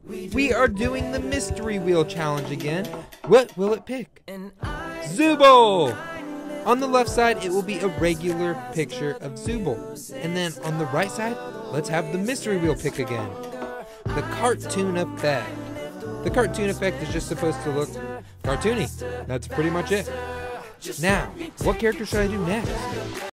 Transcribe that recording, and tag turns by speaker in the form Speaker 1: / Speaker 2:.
Speaker 1: We are doing the mystery wheel challenge again. What will it pick? Zooble! On the left side, it will be a regular picture of Zooble. And then on the right side, let's have the mystery wheel pick again. The cartoon effect. The cartoon effect is just supposed to look cartoony. That's pretty much it. Now, what character should I do next?